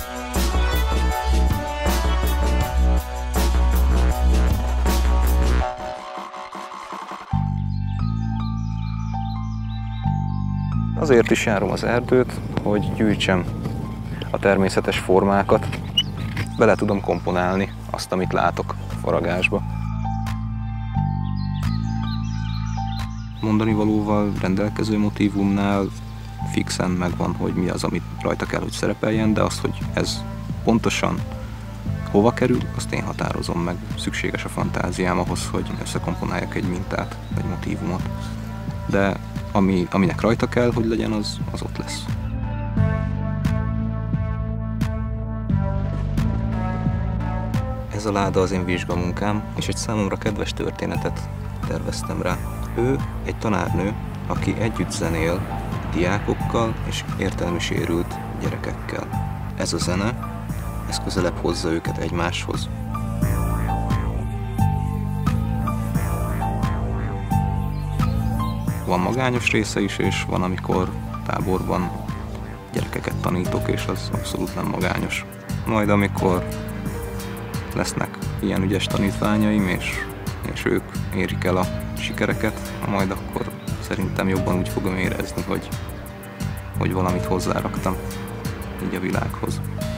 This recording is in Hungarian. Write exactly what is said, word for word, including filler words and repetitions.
Azért is járom az erdőt, hogy gyűjtsem a természetes formákat, bele tudom komponálni azt, amit látok a faragásba. Mondani valóval rendelkező motívumnál fixen megvan, hogy mi az, amit rajta kell, hogy szerepeljen, de azt, hogy ez pontosan hova kerül, azt én határozom meg. Szükséges a fantáziám ahhoz, hogy összekomponáljak egy mintát, egy motívumot. De ami, aminek rajta kell, hogy legyen, az, az ott lesz. Ez a láda az én vizsgamunkám, és egy számomra kedves történetet terveztem rá. Ő egy tanárnő, aki együtt zenél diákokkal és értelmi sérült gyerekekkel. Ez a zene, ez közelebb hozza őket egymáshoz. Van magányos része is, és van, amikor táborban gyerekeket tanítok, és az abszolút nem magányos. Majd amikor lesznek ilyen ügyes tanítványaim, és, és ők érik el a sikereket, majd akkor szerintem jobban úgy fogom érezni, hogy, hogy valamit hozzáraktam így a világhoz.